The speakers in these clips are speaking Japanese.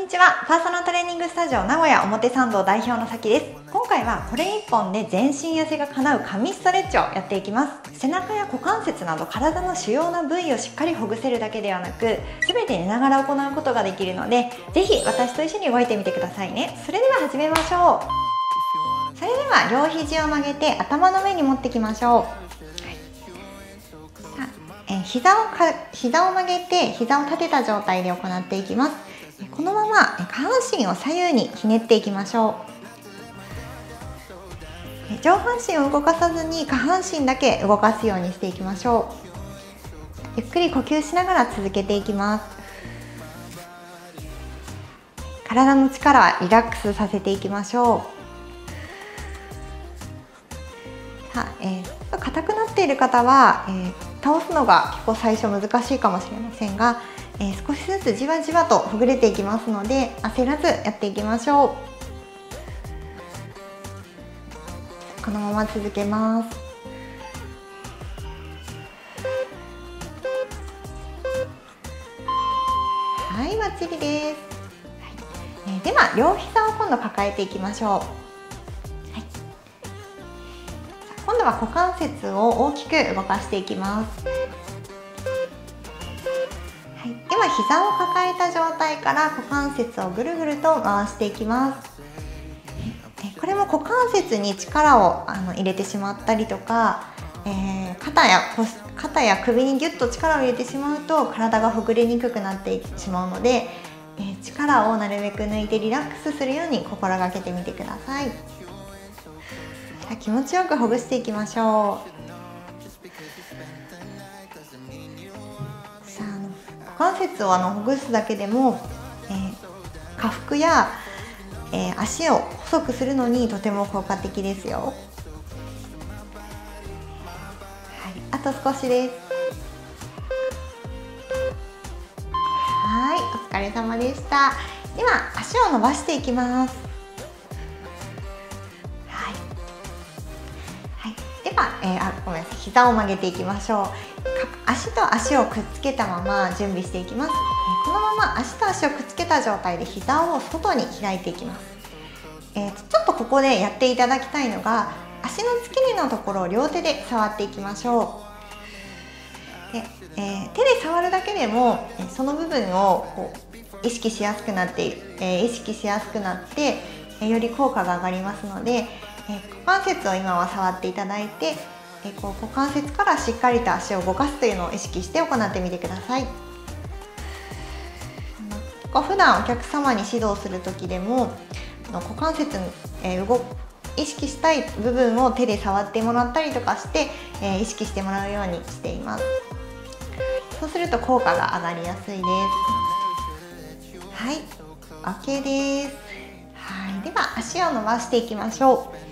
にちは。パーソナルトレーニングスタジオ名古屋表参道代表のさきです。今回はこれ1本で全身痩せが叶う神ストレッチをやっていきます。背中や股関節など体の主要な部位をしっかりほぐせるだけではなく、全て寝ながら行うことができるので、ぜひ私と一緒に動いてみてくださいね。それでは始めましょう。それでは両肘を曲げて頭の上に持ってきましょう。膝を曲げて膝を立てた状態で行っていきます。このまま下半身を左右にひねっていきましょう。上半身を動かさずに下半身だけ動かすようにしていきましょう。ゆっくり呼吸しながら続けていきます。体の力はリラックスさせていきましょう。さあ、硬くなっている方は、倒すのが結構最初難しいかもしれませんが、少しずつじわじわとほぐれていきますので、焦らずやっていきましょう。このまま続けます。はい、バッチリです。では両膝を今度抱えていきましょう。今度は股関節を大きく動かしていきます。では膝を抱えた状態から股関節をぐるぐると回していきます。これも股関節に力を入れてしまったりとか、肩や首にギュッと力を入れてしまうと体がほぐれにくくなってしまうので、力をなるべく抜いてリラックスするように心がけてみてください。気持ちよくほぐしていきましょう。さあ、股関節をほぐすだけでも、下腹や、足を細くするのにとても効果的ですよ。あと少しです。はい、お疲れ様でした。では足を伸ばしていきます。ごめんなさい、膝を曲げていきましょう。足と足をくっつけたまま準備していきます。このまま足と足をくっつけた状態で膝を外に開いていきます。ちょっとここでやっていただきたいのが、足の付け根のところを両手で触っていきましょう。で手で触るだけでもその部分を意識しやすくなって、より効果が上がりますので、股関節を今は触っていただいて、股関節からしっかりと足を動かすというのを意識して行ってみてください。普段お客様に指導する時でも股関節意識したい部分を手で触ってもらったりとかして、意識してもらうようにしています。そうすると効果が上がりやすいです。はい、OK です。では足を伸ばしていきましょう。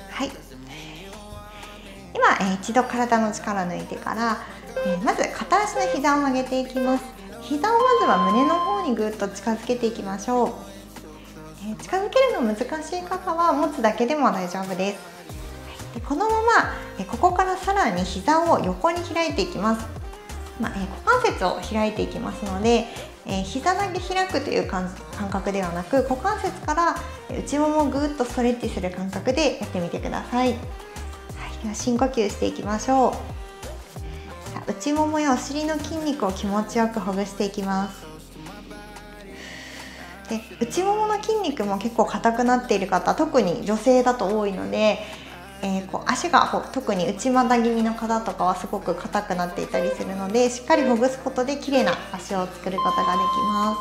では、一度体の力を抜いてから、まず片足の膝を曲げていきます。膝をまずは胸の方にぐっと近づけていきましょう。近づけるの難しい方は持つだけでも大丈夫です。このまま、ここからさらに膝を横に開いていきます。股関節を開いていきますので、膝だけ開くという感覚ではなく、股関節から内ももをぐっとストレッチする感覚でやってみてください。では深呼吸していきましょう。内ももやお尻の筋肉を気持ちよくほぐしていきます。で、内ももの筋肉も結構硬くなっている方、特に女性だと多いので、足が特に内股気味の方とかはすごく硬くなっていたりするので、しっかりほぐすことで綺麗な足を作ることができます。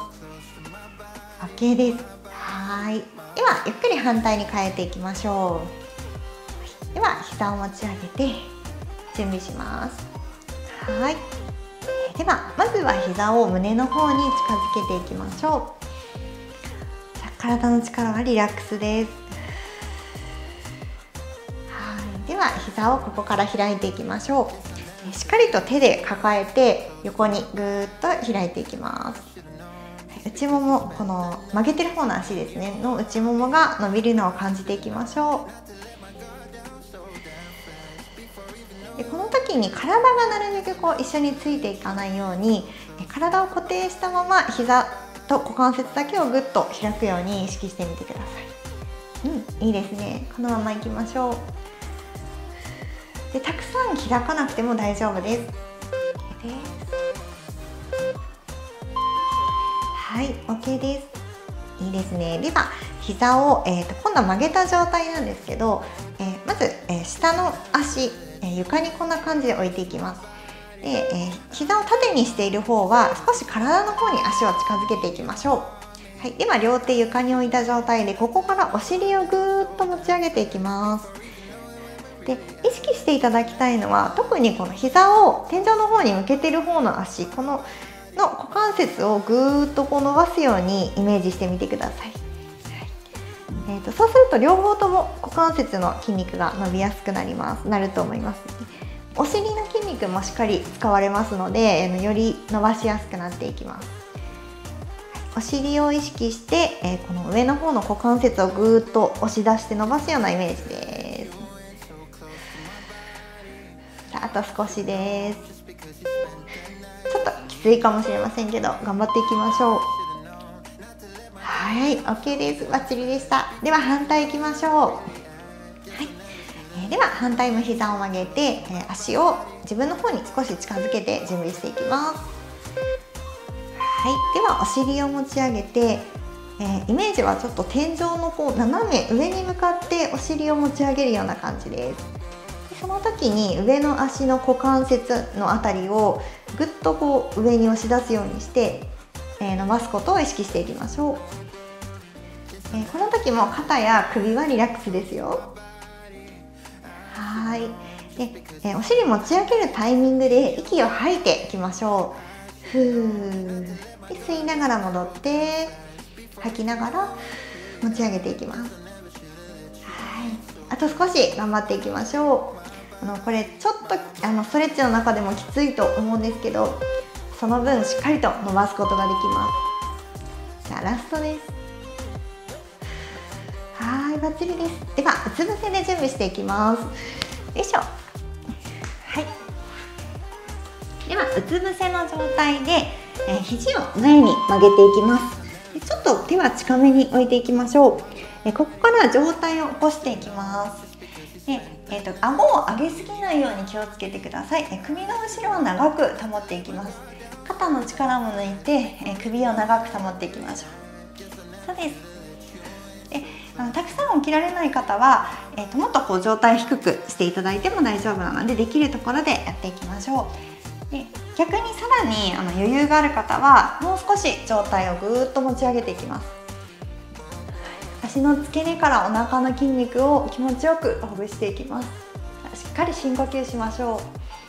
OK です。ではゆっくり反対に変えていきましょう。では膝を持ち上げて準備します。ではまずは膝を胸の方に近づけていきましょう。体の力はリラックスです。では膝をここから開いていきましょう。しっかりと手で抱えて横にぐーっと開いていきます。内もも、この曲げてる方の足ですねの内ももが伸びるのを感じていきましょう。でこの時に体がなるべく一緒についていかないように、体を固定したまま膝と股関節だけをぐっと開くように意識してみてください。いいですね。このままいきましょう。でたくさん開かなくても大丈夫です。はい、OK です。いいですね。では膝を、今度は曲げた状態なんですけど、まず、下の足、床にこんな感じで置いていきます。で、膝を縦にしている方は少し体の方に足を近づけていきましょう。はい、では両手床に置いた状態でここからお尻をぐーっと持ち上げていきます。で意識していただきたいのは、特にこの膝を天井の方に向けている方の足、この股関節をぐーっとこう伸ばすようにイメージしてみてください。そうすると両方とも股関節の筋肉が伸びやすくなると思います。お尻の筋肉もしっかり使われますので、より伸ばしやすくなっていきます。お尻を意識して、この上の方の股関節をぐーっと押し出して伸ばすようなイメージです。あと少しです。ちょっときついかもしれませんけど頑張っていきましょう。はい、OK です。バッチリでした。では反対いきましょう。はい、では反対も膝を曲げて、足を自分の方に少し近づけて準備していきます。はい、ではお尻を持ち上げて、イメージはちょっと天井のこう斜め上に向かってお尻を持ち上げるような感じです。でその時に上の足の股関節のあたりをぐっとこう上に押し出すようにして、伸ばすことを意識していきましょう。この時も肩や首はリラックスですよ。はい。で、お尻持ち上げるタイミングで息を吐いていきましょう。ふー。で、吸いながら戻って吐きながら持ち上げていきます。はい。あと少し頑張っていきましょう。これちょっとストレッチの中でもきついと思うんですけど、その分しっかりと伸ばすことができます。じゃあラストです。はい、バッチリです。ではうつ伏せで準備していきます。よいしょ。はい。ではうつ伏せの状態で、肘を前に曲げていきます。でちょっと手は近めに置いていきましょう。ここから上体を起こしていきます。で顎を上げすぎないように気をつけてください。首の後ろを長く保っていきます。肩の力も抜いて、首を長く保っていきましょう。そうです。でたくさん起きられない方は、もっとこう上体低くしていただいても大丈夫なので、できるところでやっていきましょう。で逆にさらに余裕がある方はもう少し上体をぐーっと持ち上げていきます。足の付け根からお腹の筋肉を気持ちよくほぐしていきます。しっかり深呼吸しましょう。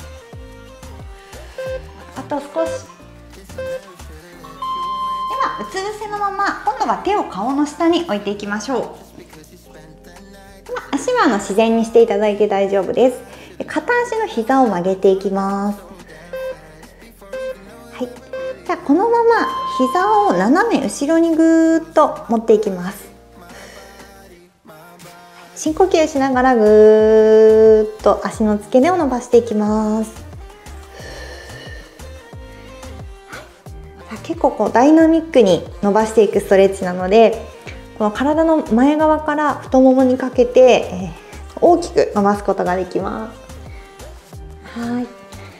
あと少し。ではうつ伏せのまま今度は手を顔の下に置いていきましょう。足は自然にしていただいて大丈夫です。片足の膝を曲げていきます。はい。じゃあこのまま膝を斜め後ろにぐーっと持っていきます。深呼吸しながらぐーっと足の付け根を伸ばしていきます。結構こうダイナミックに伸ばしていくストレッチなので、この体の前側から太ももにかけて、大きく伸ばすことができます。はい。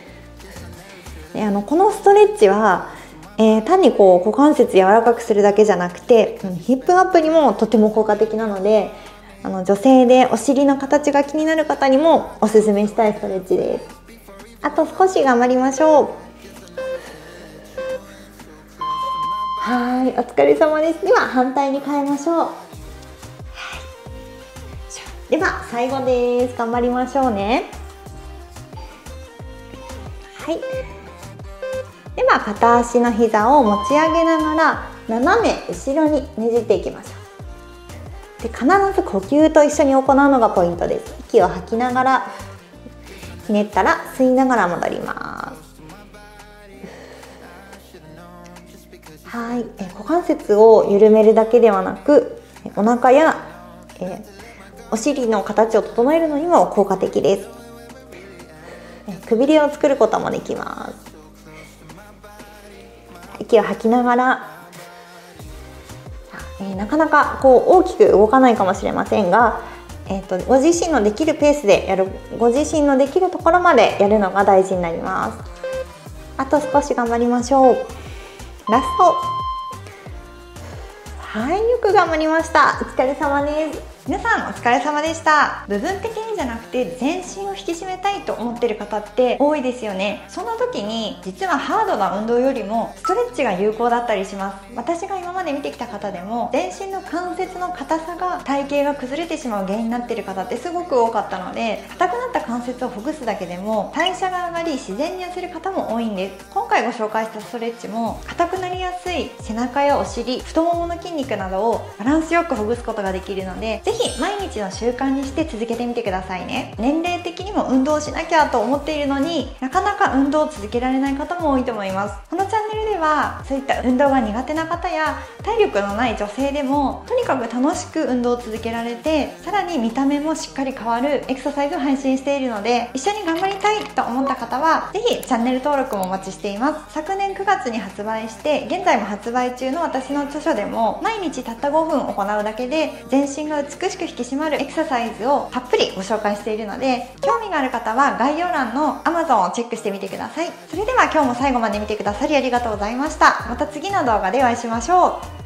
でこのストレッチは、単にこう股関節柔らかくするだけじゃなくて、ヒップアップにもとても効果的なので、女性でお尻の形が気になる方にもおすすめしたいストレッチです。あと少し頑張りましょう。はい、お疲れ様です。では反対に変えましょう。はい、では最後です。頑張りましょうね。はい。では片足の膝を持ち上げながら斜め後ろにねじっていきましょう。で必ず呼吸と一緒に行うのがポイントです。息を吐きながらひねったら吸いながら戻ります。はい、股関節を緩めるだけではなく、お腹や、お尻の形を整えるのにも効果的です。くびれを作ることもできます。息を吐きながらなかなか大きく動かないかもしれませんが、ご自身のできるペースでやる、ご自身のできるところまでやるのが大事になります。あと少し頑張りましょう。ラスト。はい、よく頑張りました。お疲れ様です。皆さんお疲れ様でした。部分的にじゃなくて全身を引き締めたいと思ってる方って多いですよね。そんな時に実はハードな運動よりもストレッチが有効だったりします。私が今まで見てきた方でも全身の関節の硬さが体型が崩れてしまう原因になっている方ってすごく多かったので、硬くなった関節をほぐすだけでも代謝が上がり自然に痩せる方も多いんです。今回ご紹介したストレッチも硬くなりやすい背中やお尻、太ももの筋肉などをバランスよくほぐすことができるので、ぜひ毎日の習慣にして続けてみてくださいね。年齢的にも運動しなきゃと思っているのになかなか運動を続けられない方も多いと思います。このチャンネルではそういった運動が苦手な方や体力のない女性でもとにかく楽しく運動を続けられて、さらに見た目もしっかり変わるエクササイズを配信しているので、一緒に頑張りたいと思った方はぜひチャンネル登録もお待ちしています。昨年9月に発売して現在も発売中の私の著書でも、毎日たった5分行うだけで全身が美しく引き締まるエクササイズをたっぷりご紹介しているので、興味がある方は概要欄の Amazon をチェックしてみてください。それでは今日も最後まで見てくださりありがとうございました。また次の動画でお会いしましょう。